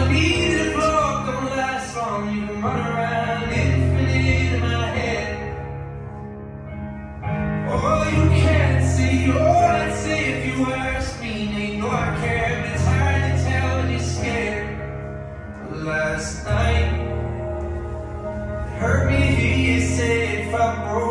believe that love don't last long. You can run around infinite in my head. Oh, you can't see all I'd say if you asked me. Now you know I care, but it's hard to tell when you're scared. Last night, it hurt me to hear you say if I broke